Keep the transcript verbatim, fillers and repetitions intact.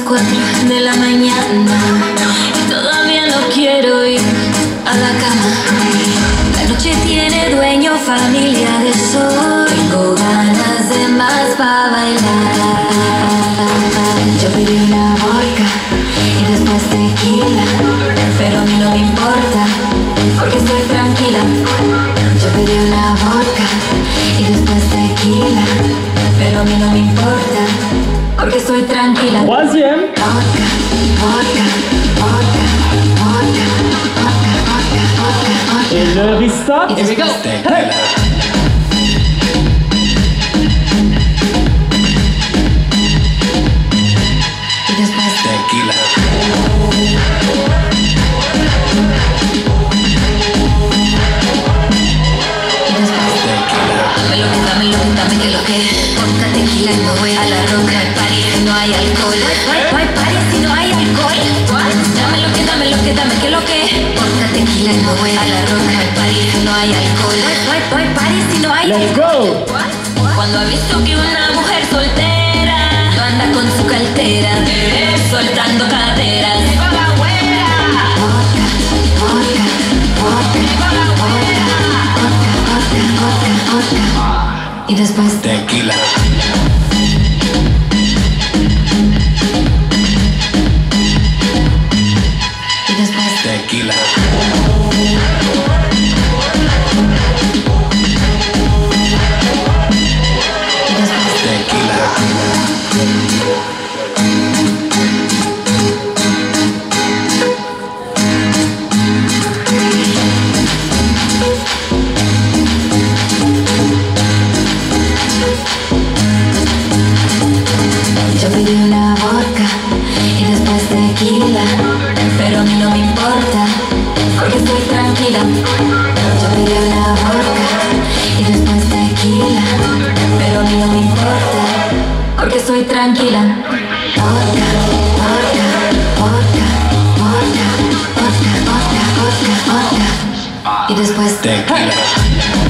cuatro de la mañana y todavía no quiero ir a la cama. La noche tiene dueño, familia de sol. Tengo ganas de más para bailar. Yo pedí una vodka y después tequila, pero a mí no me importa porque estoy tranquila. Yo pedí una vodka y después tequila, pero a mí no me importa porque estoy tranquila. Troisième. Vodka, vodka, vodka, vodka, vodka, vodka, vodka, vodka. Et le restart. Here we go. Hey. Y después Tequila. y después Tequila. dame lo que, dame lo que, dame que lo que. Vodka, tequila y me voy a la roca. No hay party si no hay alcohol. No hay party si no hay alcohol. Dame lo que, dame lo que, dame que lo que. Vodka, tequila y me voy a la roca. No hay party si no hay alcohol. No hay, no hay party si no hay Let's alcohol. go. Cuando ha visto que una mujer soltera no anda con su cartera, soltando caderas. Vodka, vodka, vodka, vodka, vodka, vodka, vodka. Y después Tequila. y después Tequila. y después Tequila. yo pedí una vodka y después tequila, pero a mí no me importa porque estoy tranquila. Yo pedí una vodka y después tequila, pero a mí no me importa porque estoy tranquila. Vodka, vodka, vodka, vodka, vodka, vodka, vodka, vodka. Y después Tequila.